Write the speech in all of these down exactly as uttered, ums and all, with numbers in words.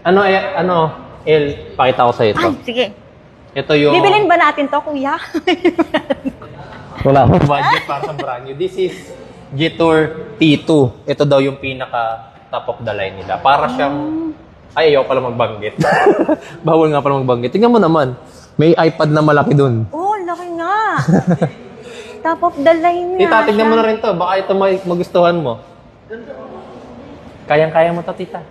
Ano, eh, ano, El, pakita ko sa ito. Ay, sige. Ito yung... Bibilin ba natin to, kuya? Wala akong budget para sa brand new. This is G-Tour T two. Ito daw yung pinaka top of the line nila. Para siyang... Ay, ayaw pala magbanggit. Bawal nga pala magbanggit. Tingnan mo naman. May iPad na malaki dun. Oh, laki nga. Top of the line nga. Tita, tignan mo na rin to. Baka ito may magustuhan mo. Kayang-kaya mo to, tita.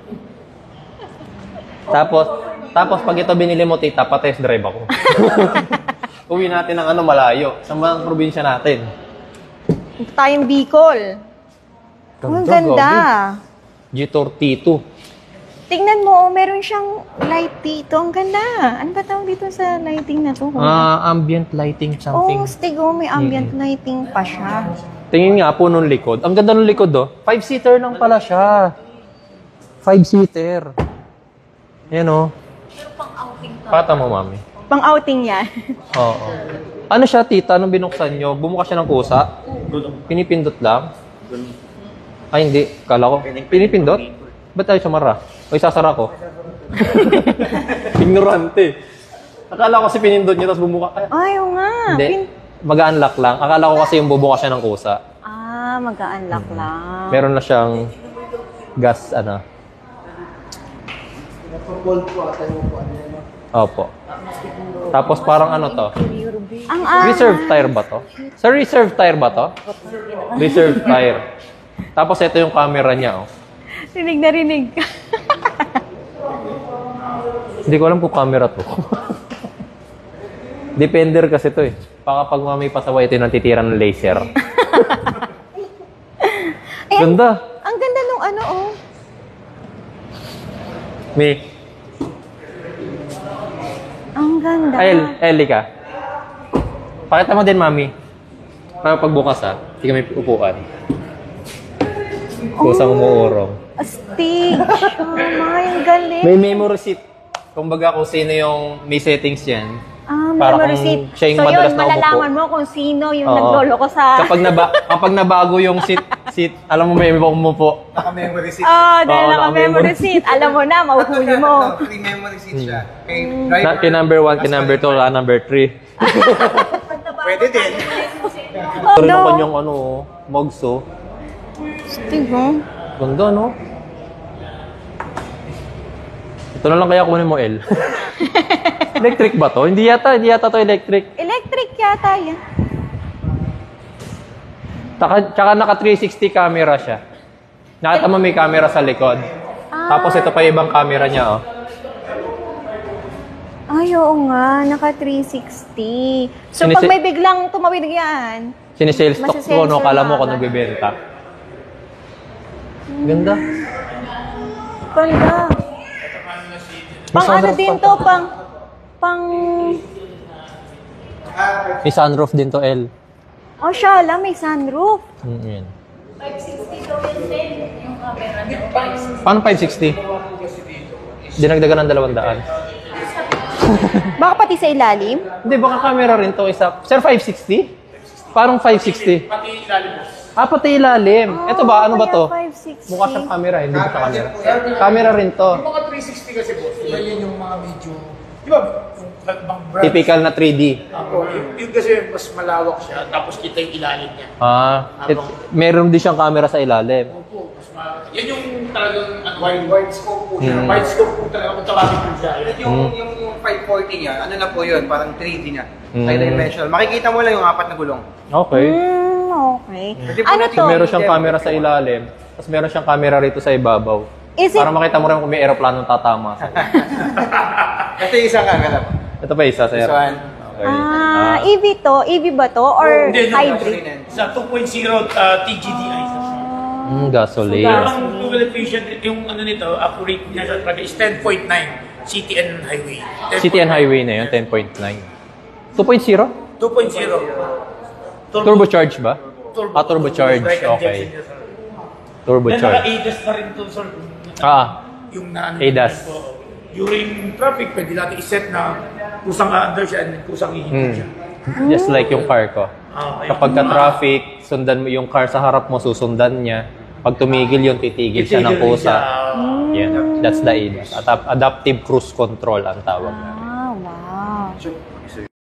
Tapos, tapos pag ito binili mo, tita, pa-test drive ako. Uwi natin ng ano, malayo. Sa mga probinsya natin. Ito tayong Bicol. Oh, ang ganda. G-Tour T two. Tingnan mo, meron siyang light dito. Ang ganda. Ano ba tawag dito sa lighting na to? Ah, uh, ambient lighting something. Oh, stig, oh, may ambient mm-hmm. lighting pa siya. Tingin nga po nung likod. Ang ganda nung likod, oh. Five-seater lang pala siya. Five-seater. Yan, oh. Pero pang-outing to. Pata mo, mami. Pang-outing yan. Oo. Ano siya, tita, nung binuksan nyo? Bumuka siya ng kusa? Pinipindot lang? Ay, hindi. Kala ko. Pinipindot? Ba't tayo sumara? O isasara ko? Ignorante. Akala ko kasi pinindot niya tapos bumuka. Ay, oo nga. Hindi. Pin- Mag-unlock lang. Akala ko kasi yung bubuka siya ng kusa. Ah, mag-unlock hmm. lang. Meron na siyang gas, ano. Opo. Tapos parang ano to? Ang ah. Reserve tire ba to? Sa reserve tire ba to? Reserve tire. Tapos ito yung camera niya, oh. Rinig na rinig. Hindi ko alam kung camera to. Depender kasi to eh. Baka pag may pasaway ito yung natitira ng laser. Ganda. Ang ganda nung ano, oh. Me. Ang ganda. Ay, El, Eli ka. Pakita mo din, mami. Para pagbukas, ha. Hindi kami upuan. Kusang umuurong. Astig. Ay, ang galing. May memory seat. Kumbaga kung sino yung may settings yan. Ah, para memory kung seat. siya yung so madalas yun, na malalaman umupo. mo kung sino yung Oo. naglolo ko sa... Kapag, naba, kapag nabago yung seat, seat, alam mo may iba umupo. Naka-memory seat. Ah, dahil Oo, naka-memory seat. Alam mo na, mahuhuli mo. Free memory seat siya. Kay Na, driver. kay number one, kay number two, kay number three. Pwede din. Oh, Ito rin ang no. kanyang ano, mogs, oh. Astig, oh. Ganda, no? Ito na lang kaya kunin mo, El. Electric ba to? Hindi yata, hindi yata to electric. Electric yata yan. Tsaka, tsaka naka three sixty camera siya. Nakita mo may camera sa likod. Ah. Tapos ito pa yung ibang camera niya, oh. Ay, oo nga. Naka three sixty. So, Sinisi- pag may biglang tumawid yan, Sinisales stock ko, Masasensor no? Kala mo ka kung agad. nagbibenta. Ganda. ganda. Pang ano sunroof din pa to, pang... Pang... May sunroof din to, El. Oh, shala, may sunroof. Mm, yun. Paano five sixty? Dinagdagan ng dalawang daan. Baka pati sa ilalim? Hindi, baka camera rin to isa. Sir, five sixty? Parang five sixty. Pati ilalim. Ah, pati ilalim. Ito ba? Ano ba to? five sixty. Mukha siyang camera, hindi ba siya camera? Camera rin to. Yung mga three sixty kasi boss, diba yun yung mga medyo... Di ba? Bang brand. Typical na three D. Ako, yun, yun kasi mas malawak siya, tapos kita yung ilalim niya. Ah, it, meron din siyang camera sa ilalim. Opo, mas malawak. Yan yung talagang ano, wide, wide scope po siya. Wide scope po talaga kung tawagin po siya. Yung, yung five forty niya, ano na po yun, parang three D niya. Mm. High dimensional. Makikita mo lang yung apat na gulong. Okay. Mm, okay. Pwede po Ano natin- to? Meron siyang camera sa ilalim, tapos meron siyang camera rito sa ibabaw. Is it... Para makita mo rin kung may aeroplanong tatama. Ito yung isang camera po. Ito pa isa, sir. This one. Okay. Ah, E V to? E V ba to? Or Hindi, no, hybrid? Sa two point oh uh, T G D I. Mm, gasoline. Pero ang fuel efficient, yung ano nito, accurate niya sa talaga is ten point nine City and Highway. City and Highway na yun, ten point nine. two point oh? two point oh. Turbocharge ba? Turbo. Ah, turbocharge. Direct Okay. injection niya, sir. Then Turbocharge. naka-A D A S na rin to, sir. Ah, Yung na ano. A D A S. po. During traffic, pwede natin iset na kusang under siya and kusang mm. ihinto siya. Just like yung car ko. Ah, Kapag ka-traffic, sundan mo yung car sa harap mo, susundan niya. Pag tumigil yun, titigil siya ng Titigil kusa. siya. Yan. That's the A D A S. Adap- Adaptive Cruise Control ang tawag na. Ah, wow. So,